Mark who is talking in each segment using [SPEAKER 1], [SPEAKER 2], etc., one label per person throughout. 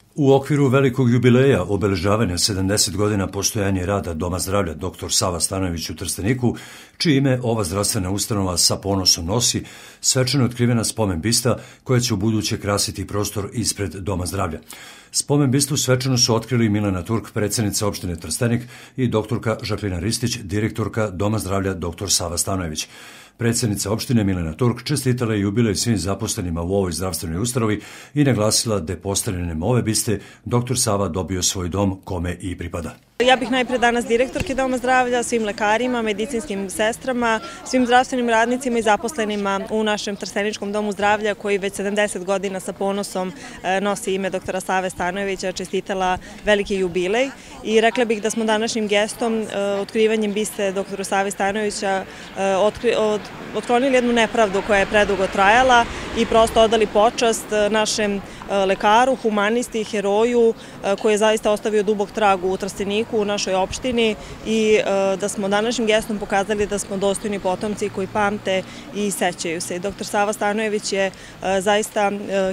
[SPEAKER 1] U okviru velikog jubileja obeležavanja 70 godina postojanja rada Doma zdravlja dr. Sava Stanojević u Trsteniku, čije ime ova zdravstvena ustanova sa ponosom nosi, svečano otkrivena spomen bista koja će u buduće krasiti prostor ispred Doma zdravlja. Spomen bistu svečano su otkrili Milena Turk, predsjednica opštine Trstenik, i doktorka Žaklina Ristić, direktorka Doma zdravlja dr. Sava Stanojević. Predsjednica opštine Milena Turk čestitala je jubilej svim zaposlenima u ovoj zdravstvenoj ustanovi i naglasila da je postavljanjem ove biste dr. Sava dobio svoj dom kome i pripada.
[SPEAKER 2] Ja bih najpre danas direktorki Doma zdravlja, svim lekarima, medicinskim sestrama, svim zdravstvenim radnicima i zaposlenima u našem Trsteničkom domu zdravlja koji već 70 godina sa ponosom nosi ime dr. Save Stanojevića, čestitala veliki jubilej i rekla bih da smo današnjim gestom, otkrivanjem biste dr. Save Stanojevića, otklonili jednu nepravdu koja je predugo trajala i prosto odali počast našem lekaru, humanisti, heroju koji je zaista ostavio dubok trag u Trsteniku, u našoj opštini i da smo današnjim gestom pokazali da smo dostojni potomci koji pamte i sećaju se. Dr. Sava Stanojević je zaista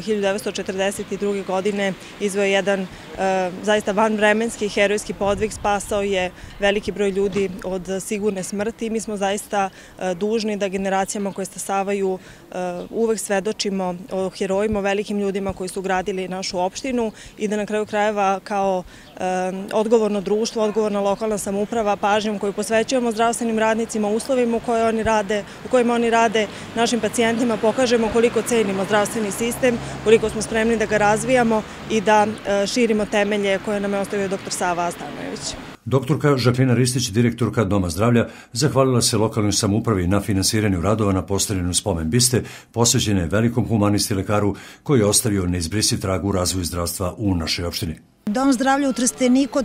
[SPEAKER 2] 1942. godine izveo jedan zaista vanvremenski herojski podvig, spasao je veliki broj ljudi od sigurne smrti i mi smo zaista dužni da generacijama koje stasavaju uvek svedočimo o herojima, o velikim ljudima koji su gradili našu opštinu i da na kraju krajeva kao odgovorno društvo, odgovorna lokalna samouprava, pažnjom koju posvećujemo zdravstvenim radnicima, uslovima u kojima oni rade, našim pacijentima pokažemo koliko cenimo zdravstveni sistem, koliko smo spremni da ga razvijamo i da širimo temelje koje nam je ostavio dr. Sava Stanojević.
[SPEAKER 1] Doktorka Žaklina Ristić, direktorka Doma zdravlja, zahvalila se lokalnoj samoupravi na finansiranju radova na postavljanju spomen biste, posvećene velikom humanisti lekaru koji je ostavio neizbrisiv trag u razvoju zdravstva u našoj opštini.
[SPEAKER 3] Dom zdravlja u Trsteniku od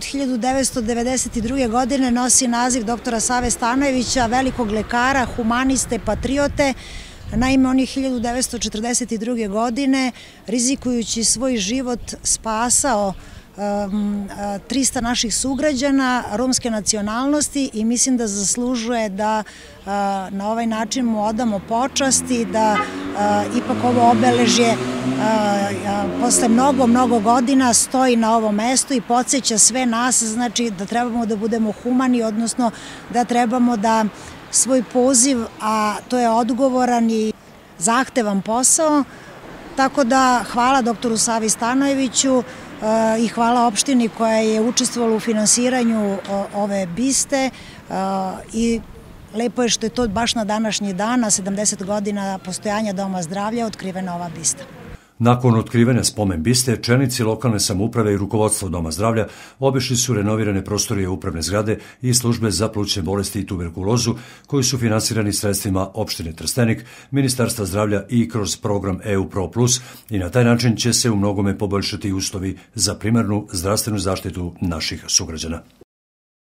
[SPEAKER 3] 1992. godine nosi naziv dr. Save Stanojevića, velikog lekara, humaniste, patriote. Naime, on je 1942. godine, rizikujući svoj život, spasao 300 naših sugrađana romske nacionalnosti i mislim da zaslužuje da na ovaj način mu odamo počast i da ipak ovo obeležje posle mnogo godina stoji na ovom mestu i podsjeća sve nas, znači da trebamo da budemo humani, odnosno da trebamo da svoj poziv, a to je odgovoran i zahtevan posao, tako da hvala dr. Savi Stanojeviću i hvala opštini koja je učestvovala u finansiranju ove biste i lepo je što je to baš na današnji dan, na 70 godina postojanja Doma zdravlja, otkrivena ova bista.
[SPEAKER 1] Nakon otkrivanja spomen biste, čelnici lokalne samouprave i rukovodstvo Doma zdravlja obišli su renovirane prostorije upravne zgrade i službe za plućne bolesti i tuberkulozu koji su finansirani sredstvima opštine Trstenik, Ministarstva zdravlja i kroz program EU Pro Plus i na taj način će se u mnogome poboljšati uslovi za primarnu zdravstvenu zaštitu naših sugrađana.